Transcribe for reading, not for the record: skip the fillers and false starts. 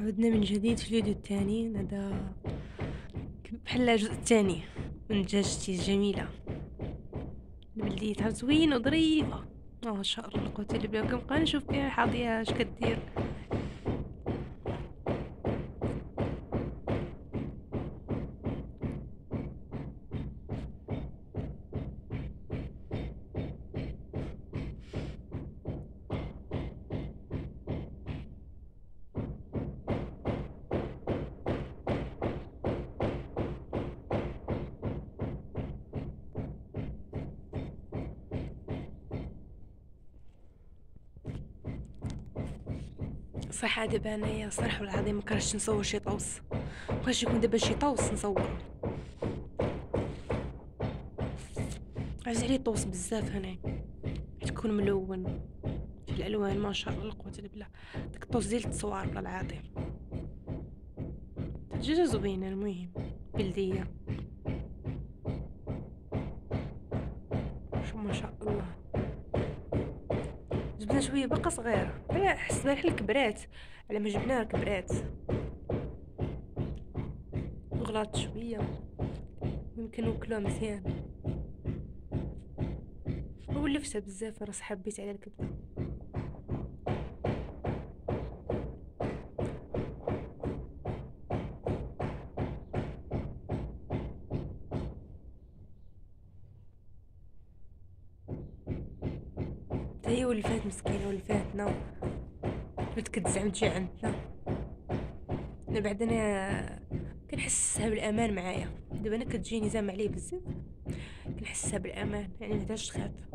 عدنا من جديد في الفيديو الثاني. هذا بحال الجزء الثاني من دجاجتي الجميلة بلديتها زوينة وظريفة ما شاء الله. لا قوة الا بالله. كنبقى نشوف فيها حاضية اش كدير. صح دابا انايا صراحة والعظيم مكرهتش نصور شي طوس، مبغيتش يكون دابا شي طوس نصورو. عزيز عليه طوس بزاف هنايا، تكون ملون في الالوان ما شاء الله لا قوة الا بالله. داك الطوس ديال التصوير والله العظيم. الدجاجة زوينة المهم بلدية شو ما شاء الله. جبنا شويه باقا صغيره، لا حسنا بحال كبرات على ما جبناها كبرات. وغلطت شويه يمكن وكلوها مزيان ولفتها بزاف راس حبيت على الكبده. هي ولفات مسكينه ولفاتنا بتكدزعم تجي عندنا. انا بعد انا كنحسها بالامان معايا. دابا انا كتجيني زعما عليه بزاف كنحسها بالامان، يعني متعرفش تخاف.